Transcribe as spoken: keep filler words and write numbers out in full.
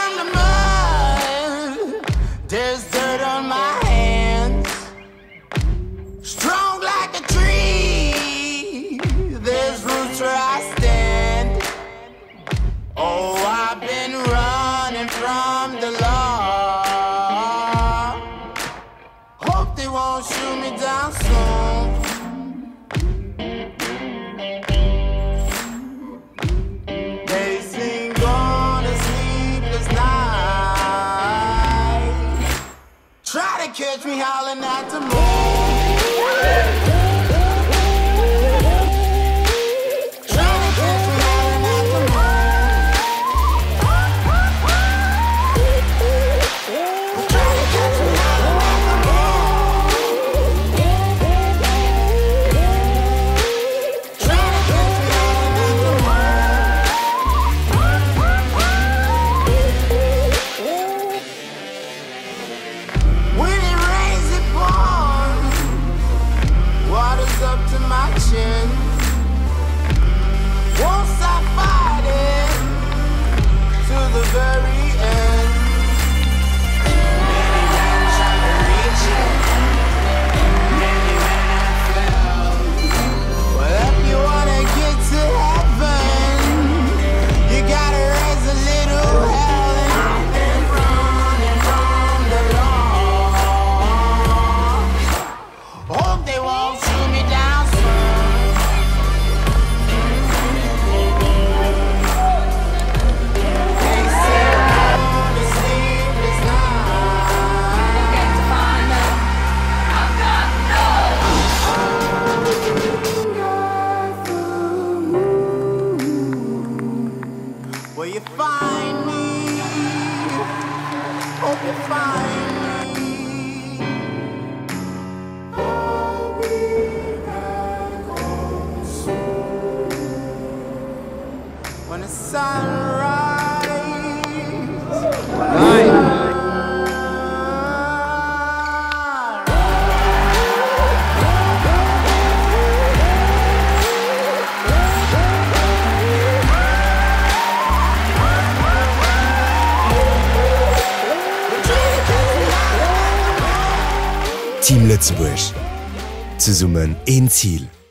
from the mud, there's dirt on my hands. Strong like a tree, there's roots where I stand. Oh, I've been running from the law. Hope they won't shoot me down soon. They sing on a sleepless night, try to catch me howling at the moon. Up to my chin, won't stop fighting to the very end. Many men try to reach it, many men have failed. Well, if you wanna get to heaven, you gotta raise a little hell. And I've been running from the law. Hope they won't shoot me down. Will you find me? Hope you find me. I'll be back home soon. When the sun rises. Team Lützeburg. Zusammen ein Ziel.